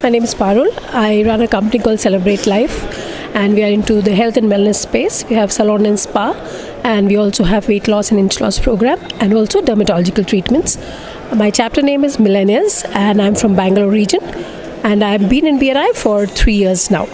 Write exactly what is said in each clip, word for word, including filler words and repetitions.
My name is Parul. I run a company called Celebrate Life, and we are into the health and wellness space. We have salon and spa, and we also have weight loss and inch loss program, and also dermatological treatments. My chapter name is Millennials, and I'm from Bangalore region, and I've been in B N I for three years now.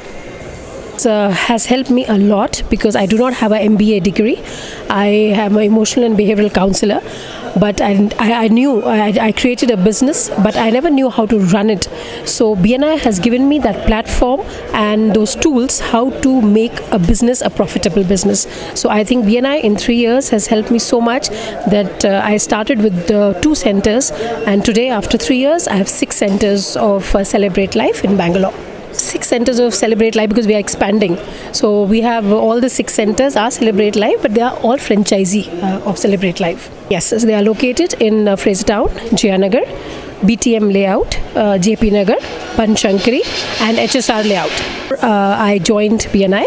It uh, has helped me a lot because I do not have an M B A degree. I am an emotional and behavioral counselor, but I, I, I knew I, I created a business, but I never knew how to run it. So B N I has given me that platform and those tools how to make a business a profitable business. So I think B N I in three years has helped me so much that uh, I started with uh, two centers, and today after three years I have six centers of uh, Celebrate Life in Bangalore. Six centers of Celebrate Life because we are expanding. So we have all the six centers are Celebrate Life, but they are all franchisee uh, of Celebrate Life. Yes, so they are located in uh, Frasertown, Jayanagar, B T M layout, uh, J P Nagar, Panchankari, and H S R layout. Uh, I joined B N I.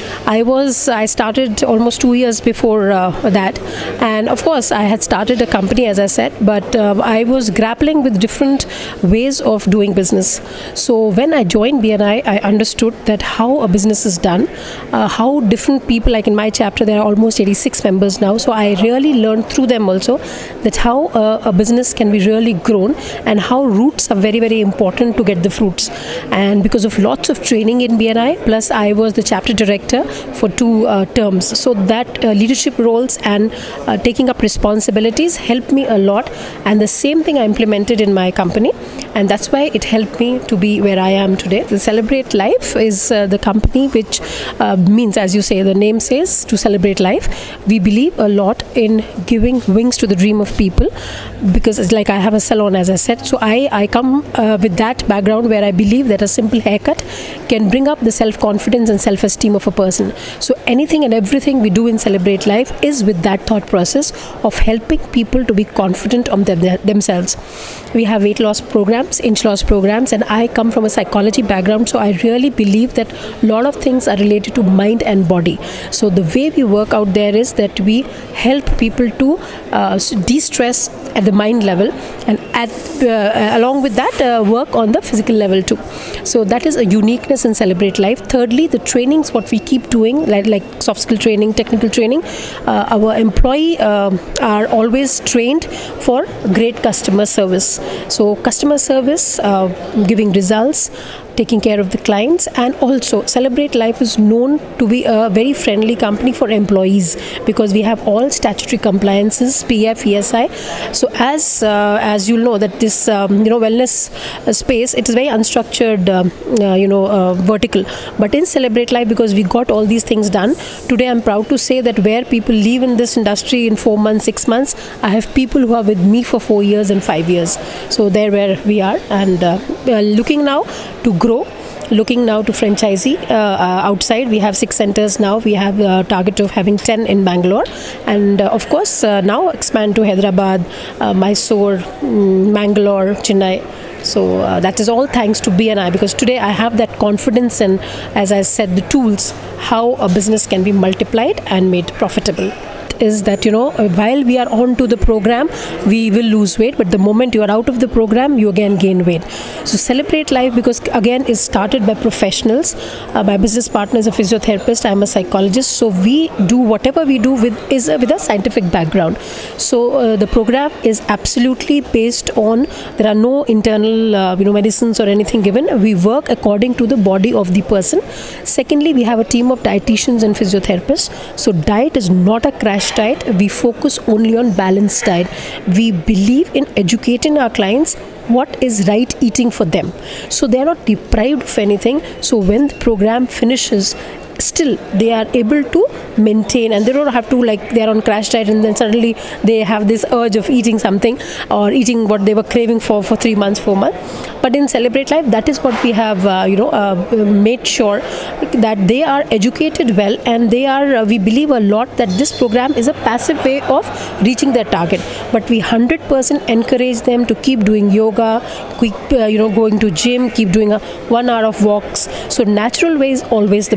I was I started almost two years before uh, that, and of course I had started a company, as I said, but uh, I was grappling with different ways of doing business. So when I joined B N I, I understood that how a business is done, uh, how different people, like in my chapter there are almost eighty-six members now, so I really learned through them also that how uh, a business can be really grown and how roots are very very important to get the fruits. And because of lots of training in B N I, plus I was the chapter director for two uh, terms, so that uh, leadership roles and uh, taking up responsibilities helped me a lot, and the same thing I implemented in my company, and that's why it helped me to be where I am today. The Celebrate Life is uh, the company which uh, means, as you say, the name says, to celebrate life. We believe a lot in giving wings to the dream of people, because it's like I have a salon, as I said, so I, I come uh, with that background where I believe that a simple haircut can bring up the self-confidence and self-esteem of a person. So anything and everything we do in Celebrate Life is with that thought process of helping people to be confident of them, themselves. We have weight loss programs, inch loss programs, and I come from a psychology background, so I really believe that a lot of things are related to mind and body. So the way we work out there is that we help people to uh, de-stress at the mind level, and at uh, along with that uh, work on the physical level too. So that is a uniqueness in Celebrate Life. Thirdly, the trainings what we keep doing, like, like soft skill training, technical training, uh, our employee uh, are always trained for great customer service. So customer service, uh, giving results, taking care of the clients, and also Celebrate Life is known to be a very friendly company for employees because we have all statutory compliances, P F, E S I. So as uh, as you'll know that this um, you know wellness uh, space, it is very unstructured um, uh, you know uh, vertical, but in Celebrate Life, because we got all these things done, today I'm proud to say that where people leave in this industry in four months, six months, I have people who are with me for four years and five years. So there where we are, and uh, we are looking now to grow. Grow, looking now to franchisee uh, uh, outside. We have six centers now. We have a target of having ten in Bangalore, and uh, of course uh, now expand to Hyderabad, uh, Mysore, um, Mangalore, Chennai. So uh, that is all thanks to B N I, because today I have that confidence in, as I said, the tools how a business can be multiplied and made profitable. Is that, you know, while we are on to the program, we will lose weight, but the moment you are out of the program, you again gain weight. So Celebrate Life, because again is started by professionals. Uh, my business partner is a physiotherapist, I am a psychologist, so we do whatever we do with is uh, with a scientific background. So uh, the program is absolutely based on, there are no internal uh, you know medicines or anything given. We work according to the body of the person. Secondly, we have a team of dietitians and physiotherapists. So diet is not a crash diet. We focus only on balanced diet. We believe in educating our clients what is right eating for them, so they are not deprived of anything. So when the program finishes, still they are able to maintain, and they don't have to, like, they are on crash diet and then suddenly they have this urge of eating something or eating what they were craving for for three months, four months. But in Celebrate Life, that is what we have uh, you know uh, made sure that they are educated well, and they are uh, we believe a lot that this program is a passive way of reaching their target, but we one hundred percent encourage them to keep doing yoga, keep uh, you know going to gym, keep doing a one hour of walks. So natural way is always the best way.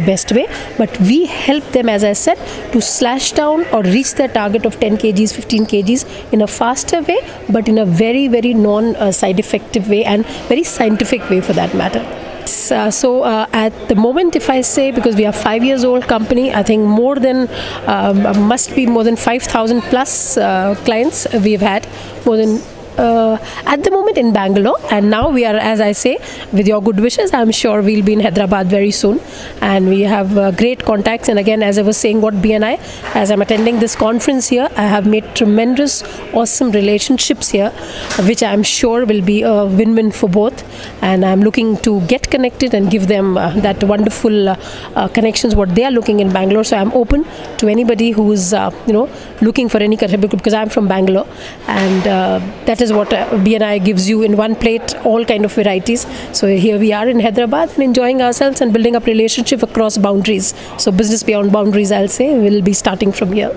but we help them, as I said, to slash down or reach their target of ten kilograms, fifteen kilograms in a faster way, but in a very, very non-side effective way and very scientific way for that matter. Uh, so uh, at the moment, if I say, because we are five years old company, I think more than um, must be more than five thousand plus uh, clients we've had, more than Uh, at the moment in Bangalore, and now we are, as I say, with your good wishes, I'm sure we'll be in Hyderabad very soon, and we have uh, great contacts. And again, as I was saying, what B N I, as I'm attending this conference here, I have made tremendous, awesome relationships here, which I'm sure will be a win-win for both. And I'm looking to get connected and give them uh, that wonderful uh, uh, connections what they are looking in Bangalore. So I'm open to anybody who's uh, you know looking for any career, because I'm from Bangalore, and uh, that is what uh, B N I gives you in one plate, all kind of varieties. So here we are in Hyderabad and enjoying ourselves and building up relationship across boundaries. So business beyond boundaries, I'll say, will be starting from here.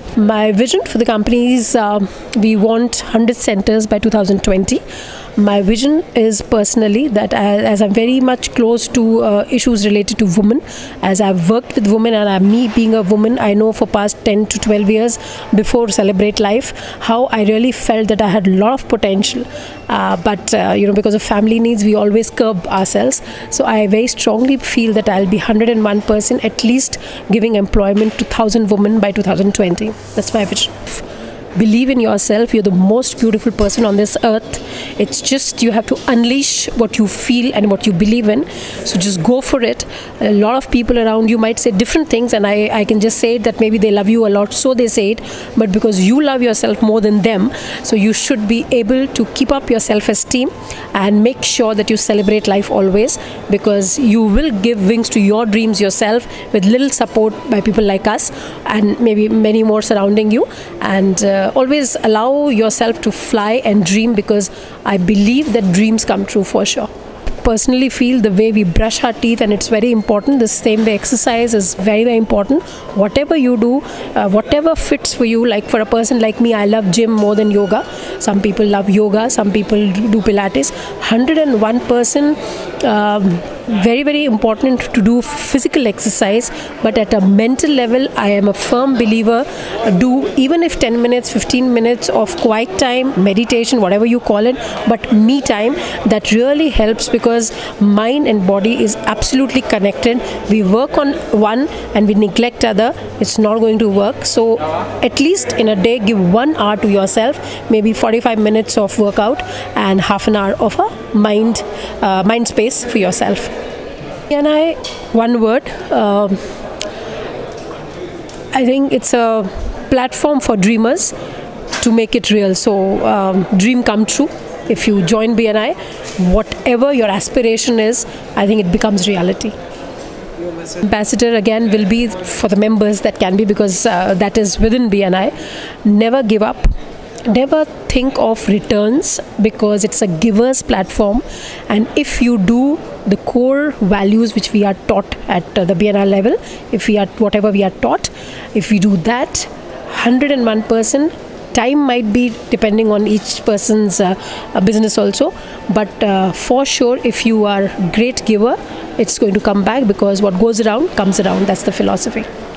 My vision for the company is uh, we want one hundred centers by two thousand twenty. My vision is personally that I, as I'm very much close to uh, issues related to women, as I've worked with women, and I'm, me being a woman, I know for past ten to twelve years before Celebrate Life, how I really felt that I had a lot of potential, uh, but uh, you know because of family needs, we always curb ourselves. So I very strongly feel that I'll be one hundred and one percent at least giving employment to one thousand women by two thousand twenty. That's my vision. Believe in yourself. You're the most beautiful person on this earth. It's just you have to unleash what you feel and what you believe in. So just go for it. A lot of people around you might say different things, and I, I can just say that maybe they love you a lot, so they say it, but because you love yourself more than them, so you should be able to keep up your self-esteem and make sure that you celebrate life always, because you will give wings to your dreams yourself with little support by people like us and maybe many more surrounding you. And uh, Uh, always allow yourself to fly and dream, because I believe that dreams come true for sure. Personally feel the way we brush our teeth, and it's very important. The same way exercise is very, very important. Whatever you do, uh, whatever fits for you. Like for a person like me, I love gym more than yoga. Some people love yoga, some people do Pilates. one hundred and one percent um, very, very important to do physical exercise, but at a mental level, I am a firm believer, uh, do even if ten minutes, fifteen minutes of quiet time, meditation, whatever you call it, but me time, that really helps, because mind and body is absolutely connected. We work on one and we neglect other, it's not going to work. So at least in a day, give one hour to yourself, maybe forty-five minutes of workout and half an hour of a mind, uh, mind space for yourself. And I, one word, uh, I think it's a platform for dreamers to make it real. So um, dream come true. If you join B N I, whatever your aspiration is, I think it becomes reality. Ambassador again will be for the members that can be, because uh, that is within B N I. Never give up. Never think of returns, because it's a giver's platform, and if you do the core values which we are taught at uh, the B N I level, if we are whatever we are taught, if we do that, one hundred and one percent, time might be depending on each person's uh, uh, business also, but uh, for sure, if you are great giver, it's going to come back, because what goes around comes around. That's the philosophy.